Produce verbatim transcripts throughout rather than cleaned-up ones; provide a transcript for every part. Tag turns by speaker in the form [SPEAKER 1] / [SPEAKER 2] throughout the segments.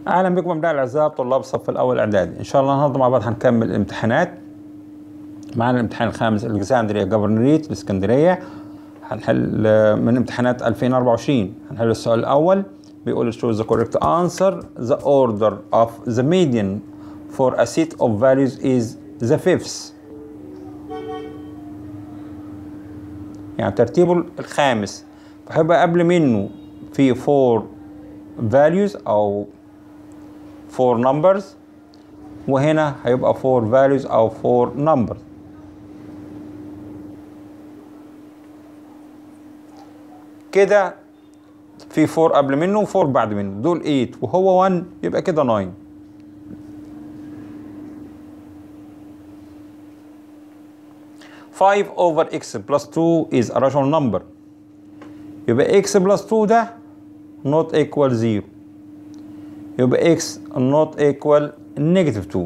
[SPEAKER 1] اهلا بكم ابناء الاعزاء طلاب الصف الاول اعدادي. ان شاء الله النهارده مع بعض هنكمل الامتحانات. معانا الامتحان الخامس الكسندريا جفرنوريت الاسكندريه. هنحل من امتحانات ألفين وأربعة وعشرين. هنحل السؤال الاول بيقول choose the correct answer. The order of the median for a set of values is the fifth. يعني ترتيبه الخامس، فهيبقى قبل منه في four values او four numbers، وهنا هيبقى four values او four numbers. كده في four قبل منه و four بعد منه، دول eight وهو one، يبقى كده nine. five over x plus two is a rational number. يبقى x plus two ده not equal zero. يبقى x not equal negative two.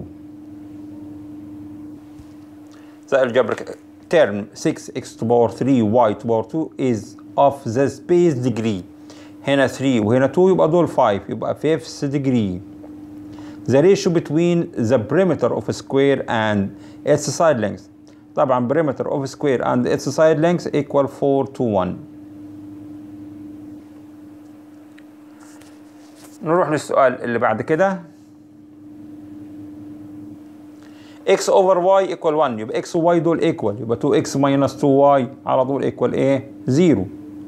[SPEAKER 1] The algebraic term six x to power three y to power two is of the space degree. هنا three وهنا two، يبقى دول five، يبقى fifth degree. The ratio between the perimeter of a square and its side length. طبعا perimeter of a square and its side length equal four to one. نروح للسؤال اللي بعد كده. x over y equal one، يبقى x و y دول equal، يبقى two x minus two y على طول equal ايه؟ zero.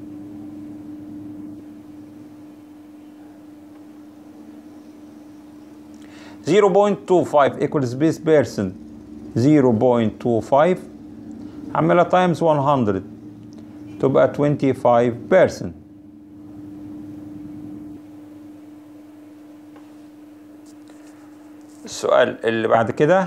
[SPEAKER 1] zero point two five equal space percent. zero point two five هعملها times one hundred تبقى twenty-five percent. السؤال اللي بعد كده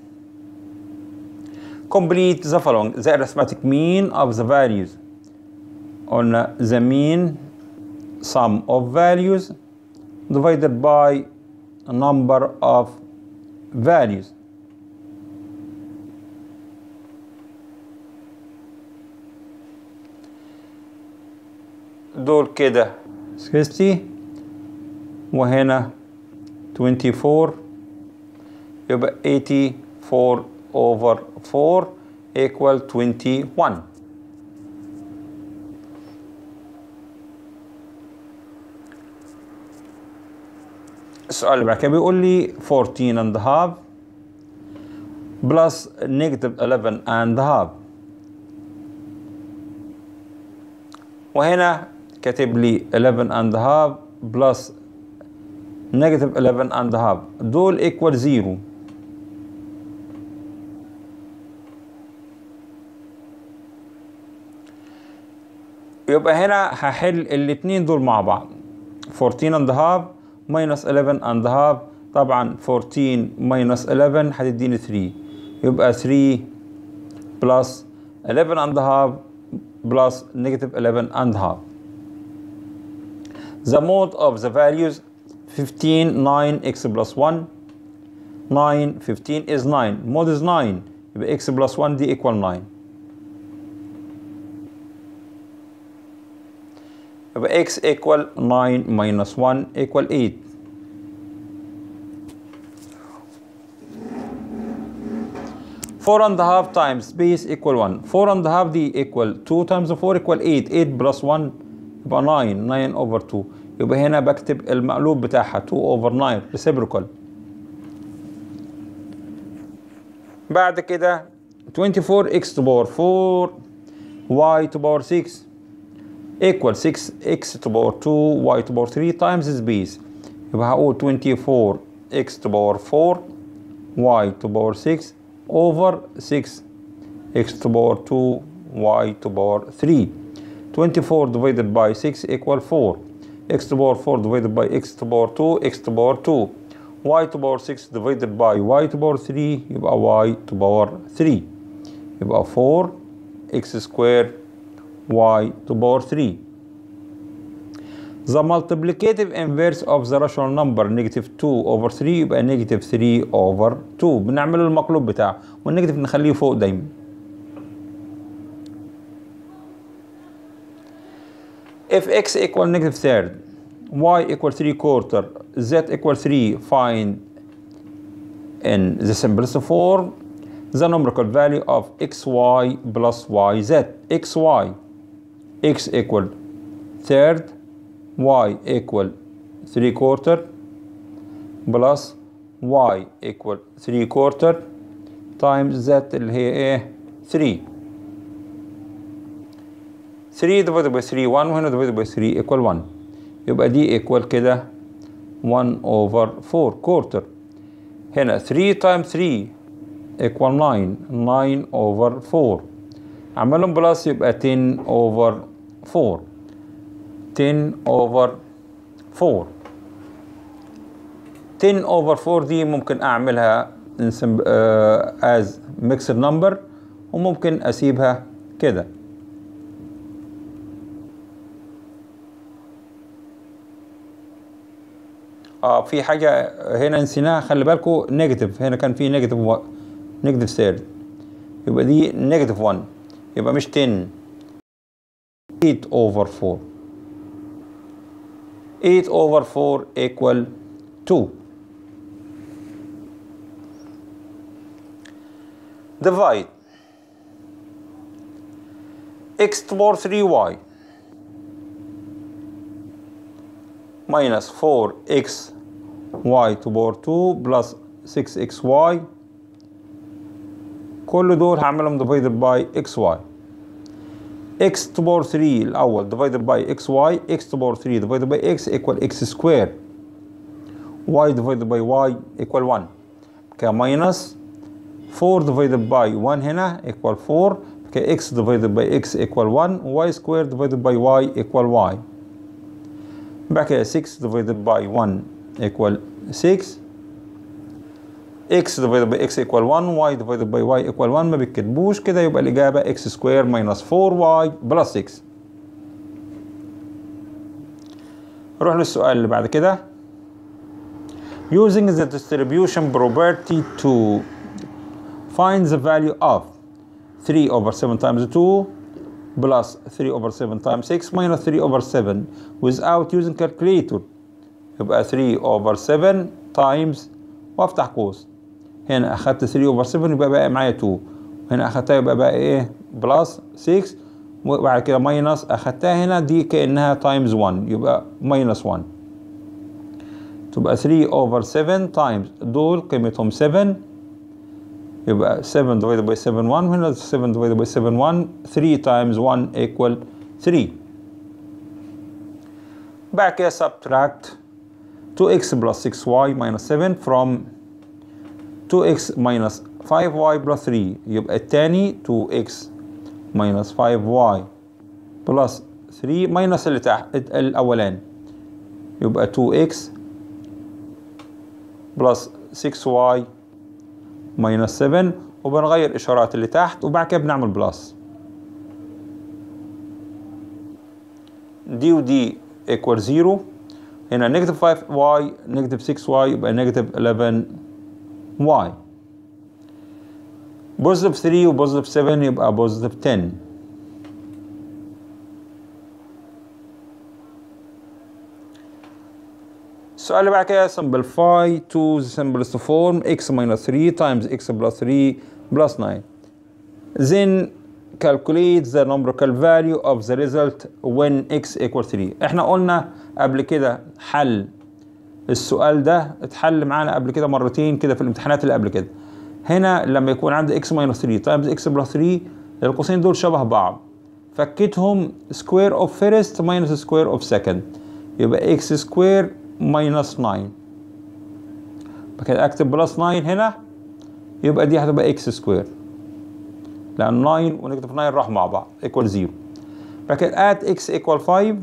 [SPEAKER 1] complete the following. the arithmetic mean of the values. قلنا the mean sum of values divided by a number of values. دول كده sixty وهنا twenty-four، يبقى eighty-four over four equal twenty-one. السؤال اللي بعد كده بيقول لي fourteen and a half plus negative eleven and a half، وهنا كاتب لي eleven and a half plus negative eleven and a half، دول equal zero. يبقى هنا هحل الاتنين دول مع بعض. fourteen and a half minus eleven and a half، طبعا fourteen minus eleven هتديني three، يبقى three plus eleven and a half plus negative eleven and a half. The mode of the values fifteen, nine, x plus one. nine, fifteen is nine. Mode is nine. يبقى x plus one دي equal nine. يبقى x equal nine minus one equal eight. four and a half times base equal one. four and a half دي equal two times four equal eight. eight plus one يبقى nine. nine over two. يبقى هنا بكتب المقلوب بتاعها two over nine reciprocal. بعد كده twenty-four x to power four y to power six equal six x to power two y to power three times this base. يبقى هقول twenty-four x to power four y to power six over six x to power two y to power three. twenty-four divided by six equal four. X to power four divided by x to power two, x to power two. Y to power six divided by y to power three يبقى y to power three. يبقى four x squared y to power three. The multiplicative inverse of the rational number negative two over three يبقى negative three over two. بنعمل المقلوب بتاعه، والنيجاتيف نخليه فوق دايما. If x equal negative third y equal three quarter, z equal three, find in the simplest form the numerical value of xy plus yz. xy, x equal third, y equal three quarter, plus y equal three quarter times z اللي هي ايه three. three divided by three one, وهنا divided by three equal one. يبقى دي equal كده one over four quarter. هنا three times three equal nine, nine over four. عملهم بلس يبقى ten over four, ten over four. ten over four دي ممكن اعملها uh, as mixed number وممكن اسيبها كده. اه في حاجة هنا نسيناها، خلي بالكم نيجاتيف، هنا كان في نيجاتيف نيجاتيف ثيرد، يبقى دي نيجاتيف one، يبقى مش ten، eight over four. eight over four equal two. Divide x to the power three y minus four x y to the power two plus six x y. كل دول هعملهم divided by xy. x to the power three الأول divided by xy, x to the power three divided by x equal x square. y divided by y equal one. كده minus four divided by one هنا equal four. كده x divided by x equal one. y square divided by y equal y. بعد كده six divided by one equal six. x divided by x equal one, y divided by y equal one. ما بيتكتبوش كده، يبقى الإجابة x square minus four y plus six. نروح للسؤال اللي بعد كده. Using the distribution property to find the value of three over seven times two plus three over seven times six minus three over seven without using calculator. يبقى three over seven times وافتح قوس. هنا اخدت three over seven يبقى بقى معايا two. هنا اخدتها يبقى بقى ايه plus six، وبعد كده minus اخدتها هنا دي كأنها times one يبقى minus one. تبقى three over seven times دول قيمتهم seven، يبقى seven divided by seven one، وهنا seven divided by seven one. three times one equal three. بعد كده subtract two x plus six y minus seven from two x minus five y plus three. يبقى التاني two x minus five y plus three minus اللي تحت الأولاني يبقى two x plus six y minus seven، وبنغير إشارات اللي تحت وبعد كده بنعمل بلس. دي ودي equal zero. هنا negative five y negative six y يبقى negative eleven y. positive three و positive seven يبقى positive ten. السؤال اللي بعد كده simplify to the simplest form x minus three times x plus three plus nine. Then calculate the numerical value of the result when x equal three. احنا قلنا قبل كده حل السؤال ده اتحل معانا قبل كده مرتين كده في الامتحانات اللي قبل كده. هنا لما يكون عندي x minus three times x plus three القوسين دول شبه بعض، فكيتهم square of first minus square of second يبقى x square minus nine. بكده اكتب بلس nine هنا يبقى دي هتبقى x square لان nine ونيجاتيف nine راح مع بعض equal zero. بكده at x equal five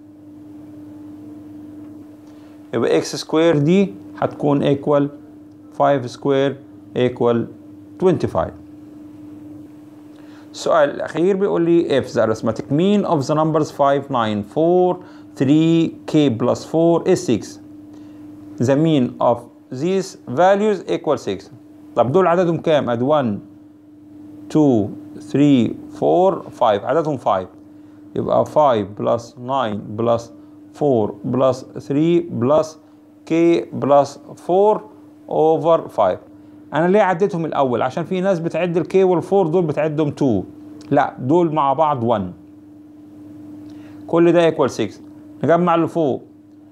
[SPEAKER 1] يبقى x square دي هتكون equal five square equal twenty-five. السؤال الأخير بيقول لي if the arithmetic mean of the numbers five, nine, four, three, k plus four is six. The mean of these values equal six. طب دول عددهم كام؟ اد one, two, three, four, five. عددهم five. يبقى five plus nine plus four بلس three بلس k بلس four over five. انا ليه عديتهم الاول؟ عشان في ناس بتعد ال k وال four دول بتعدهم two، لا دول مع بعض one. كل ده equal six. نجمع اللي فوق.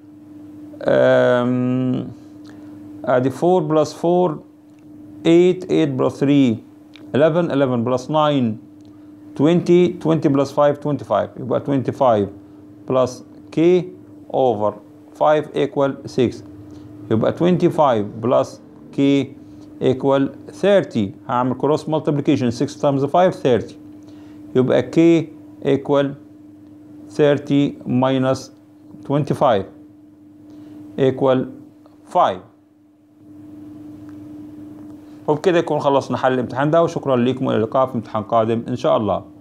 [SPEAKER 1] أم... ادي four بلس four eight eight بلس three eleven eleven بلس nine twenty twenty بلس five twenty-five، يبقى twenty-five بلس k over five equal six، يبقى twenty-five بلس k equal thirty. هعمل cross multiplication six times five thirty، يبقى k equal thirty minus twenty-five equal five. وبكده يكون خلصنا حل الامتحان ده، وشكرا لكم، والى اللقاء في امتحان قادم ان شاء الله.